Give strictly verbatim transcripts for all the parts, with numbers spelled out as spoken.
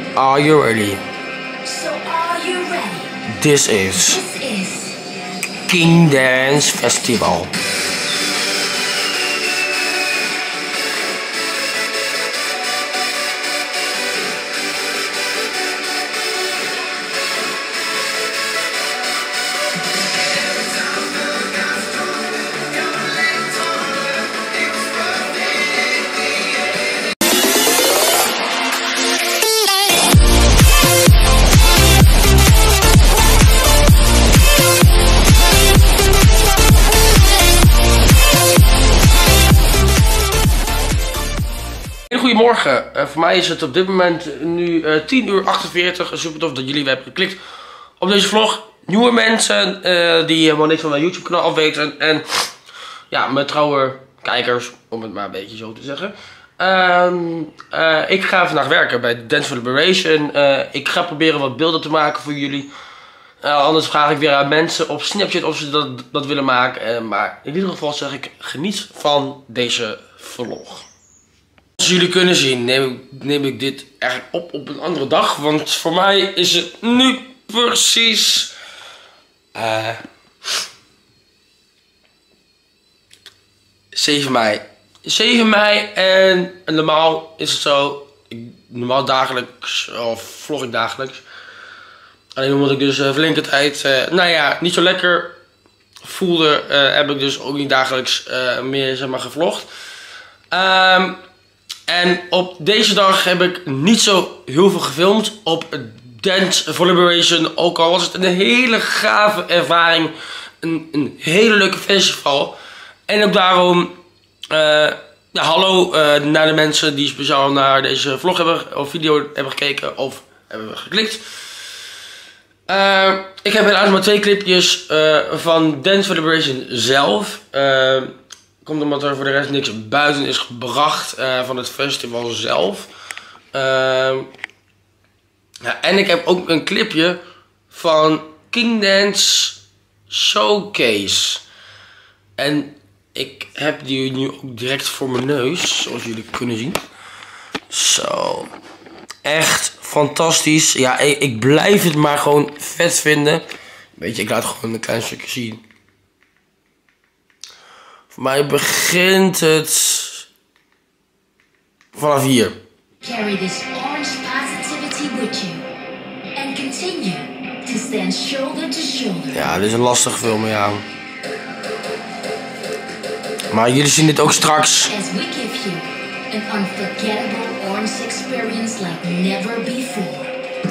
Are you ready? So are you ready? This is This is King Dance Festival. Goedemorgen, uh, voor mij is het op dit moment nu uh, tien uur achtenveertig. Super tof dat jullie weer hebben geklikt op deze vlog. Nieuwe mensen uh, die helemaal niks van mijn YouTube kanaal afweten. En ja, mijn trouwe kijkers, om het maar een beetje zo te zeggen. Uh, uh, ik ga vandaag werken bij Dance for Liberation. Uh, ik ga proberen wat beelden te maken voor jullie. Uh, anders vraag ik weer aan mensen op Snapchat of ze dat, dat willen maken. Uh, maar in ieder geval zeg ik, geniet van deze vlog. Zoals jullie kunnen zien neem ik, neem ik dit eigenlijk op op een andere dag. Want voor mij is het nu precies uh, zeven mei. zeven mei en, en normaal is het zo. Ik, normaal dagelijks, of vlog ik dagelijks. Alleen omdat ik dus uh, flinke tijd, uh, nou ja, niet zo lekker voelde, uh, heb ik dus ook niet dagelijks uh, meer zeg maar gevlogd. Um, En op deze dag heb ik niet zo heel veel gefilmd op Dance for Liberation. Ook al was het een hele gave ervaring. Een, een hele leuke festival. En ook daarom, uh, ja, hallo uh, naar de mensen die speciaal naar deze vlog hebben, of video hebben gekeken of hebben geklikt. Uh, ik heb helaas maar twee clipjes uh, van Dance for Liberation zelf. Uh, Komt omdat er voor de rest niks buiten is gebracht uh, van het festival zelf. Uh, ja, en ik heb ook een clipje van King Dance Showcase. En ik heb die nu ook direct voor mijn neus, zoals jullie kunnen zien. Zo. Echt fantastisch. Ja, ik, ik blijf het maar gewoon vet vinden. Weet je, ik laat gewoon een klein stukje zien. Voor mij begint het vanaf hier. carry this orange positivity with you and continue to stand shoulder to shoulder. Ja, dit is een lastig film, ja. Maar jullie zien dit ook straks. As we give you an unforgettable orange experience like never before.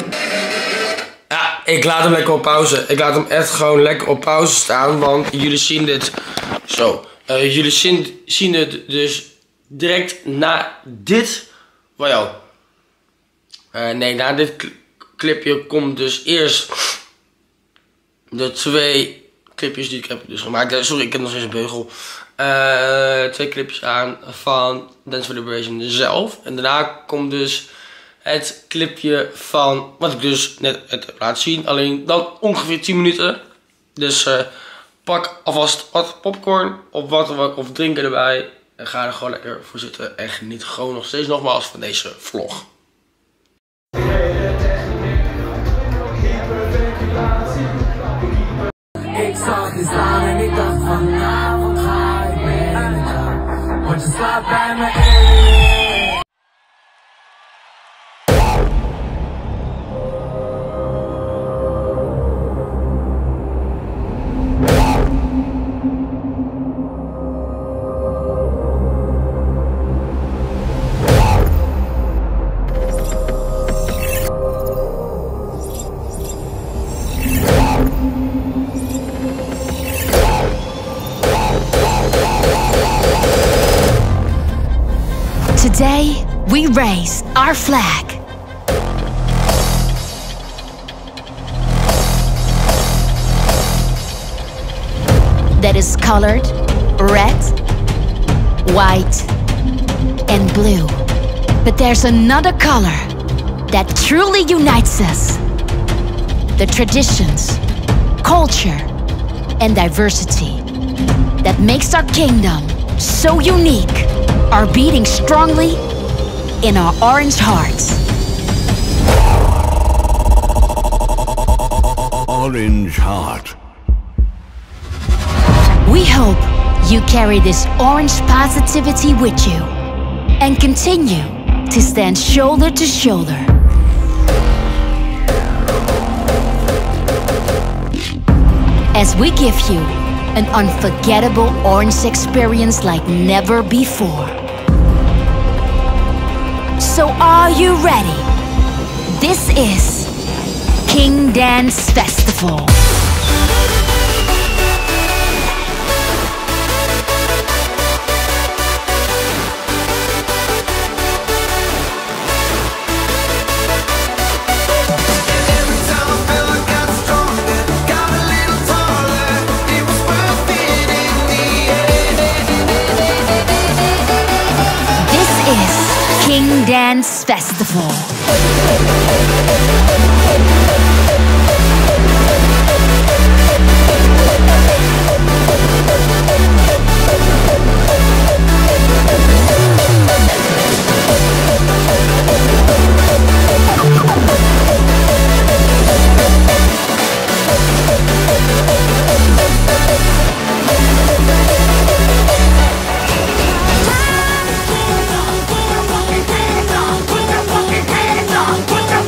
Ja, ik laat hem lekker op pauze. Ik laat hem echt gewoon lekker op pauze staan, want jullie zien dit zo. Uh, jullie zien, zien het dus direct na dit. Wow. Uh, nee, na dit cl clipje komt dus eerst de twee clipjes die ik heb dus gemaakt. Sorry, ik heb nog steeds een beugel. Uh, twee clipjes aan van Dance for Liberation zelf. En daarna komt dus het clipje van wat ik dus net heb laten zien. Alleen dan ongeveer tien minuten. Dus uh, pak alvast wat popcorn of wat of drinken erbij. En ga er gewoon lekker voor zitten. En geniet gewoon nog steeds nogmaals van deze vlog. Ik zag je staan en ik dacht vanavond ga ik mee. Want je slaat bij me in. Today, we raise our flag. That is colored red, white, and blue. But there's another color that truly unites us. The traditions, culture, and diversity that makes our kingdom so unique are beating strongly in our orange hearts. Orange Heart. We hope you carry this orange positivity with you and continue to stand shoulder to shoulder. As we give you an unforgettable orange experience like never before. So are you ready? This is King Dance Festival. King Dance Festival. Put your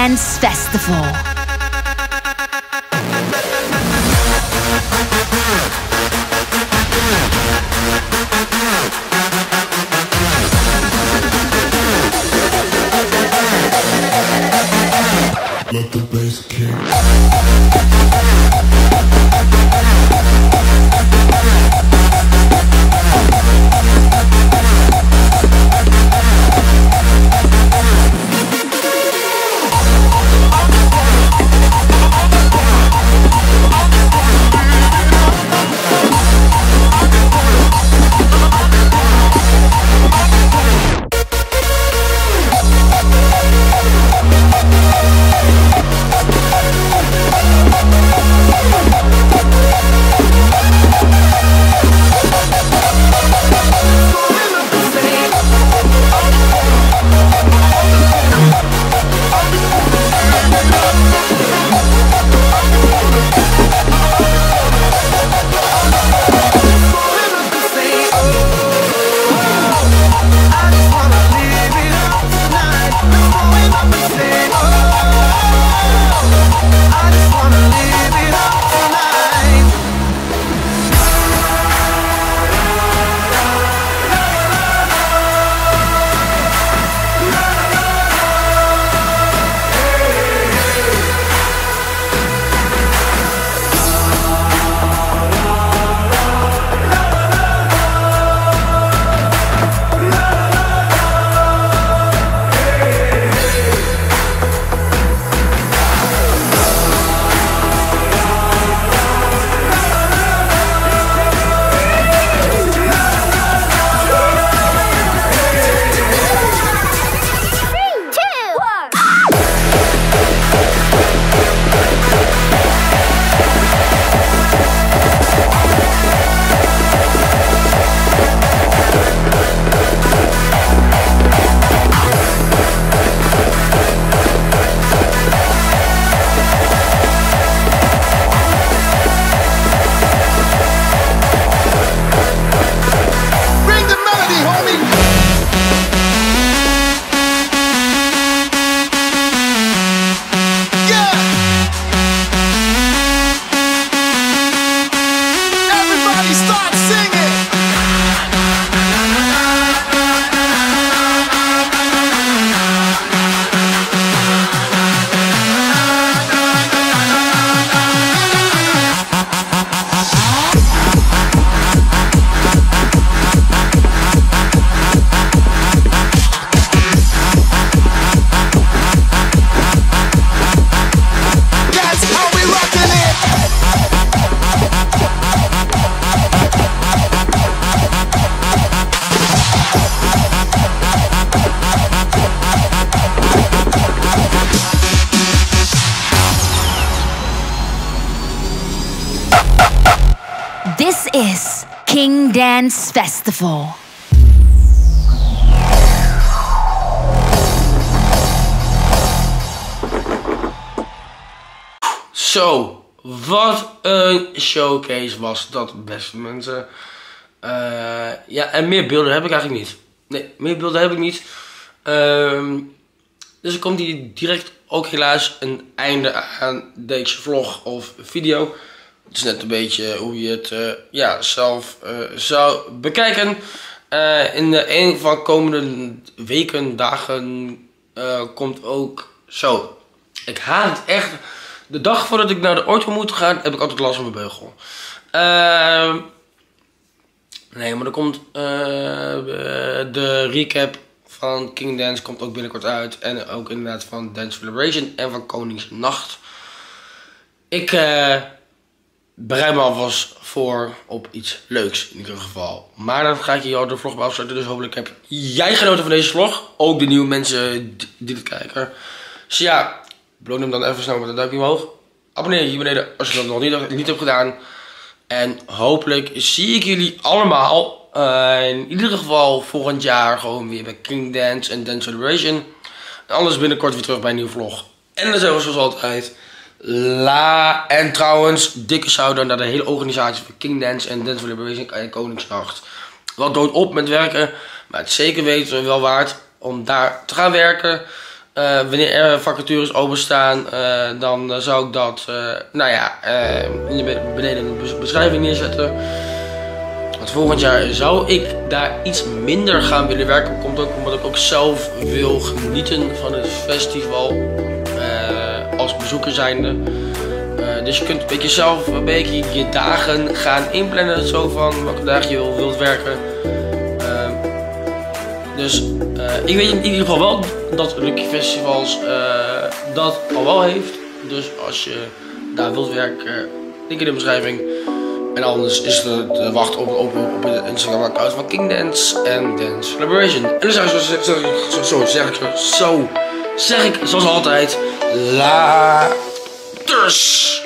Dance Festival. Let the bass kick. This is King Dance Festival. Zo, wat een showcase was dat, beste mensen. Uh, ja, en meer beelden heb ik eigenlijk niet. Nee, meer beelden heb ik niet. Uh, dus er komt hier direct ook helaas een einde aan deze vlog of video. Het is net een beetje hoe je het uh, ja, zelf uh, zou bekijken. Uh, in de een van de komende weken, dagen uh, komt ook zo. Ik haat het echt. De dag voordat ik naar de ortho moet gaan, heb ik altijd last van mijn beugel. Uh, nee, maar er komt uh, de recap van King Dance komt ook binnenkort uit. En ook inderdaad van Dance Celebration en van Koningsnacht. Ik uh, bereid me alvast voor op iets leuks in ieder geval. Maar dan ga ik hier al de vlog bij afsluiten. Dus hopelijk heb jij genoten van deze vlog. Ook de nieuwe mensen die het kijken. Dus ja, beloon hem dan even snel met een duimpje omhoog. Abonneer je hier beneden als je dat nog niet, niet hebt gedaan. En hopelijk zie ik jullie allemaal uh, in ieder geval volgend jaar gewoon weer bij King Dance en Dance Celebration. En anders binnenkort weer terug bij een nieuwe vlog. En dan zeggen we zoals altijd. La. En trouwens, dikke shout-out naar de hele organisatie van King Dance en Dance Celebration en Koningsnacht. Wat dood op met werken, maar het zeker weten wel waard om daar te gaan werken. Uh, wanneer er vacatures openstaan, uh, dan uh, zou ik dat uh, nou ja, uh, in de beneden in de beschrijving neerzetten. Want volgend jaar zou ik daar iets minder gaan willen werken. Komt ook omdat ik ook zelf wil genieten van het festival uh, als bezoeker zijnde. Uh, dus je kunt een beetje zelf een beetje je dagen gaan inplannen, zo van welke dagen je wil, wilt werken. Uh, dus uh, ik weet in ieder geval wel dat Lucky Festivals uh, dat al wel heeft. Dus als je daar wilt werken, link in de beschrijving. En anders is het te wachten op, op, op het Instagram account van King Dance en Dance Celebration. En dan zeg ik zo, zo, zo, zo, zeg ik zo, zeg ik zoals altijd, laters!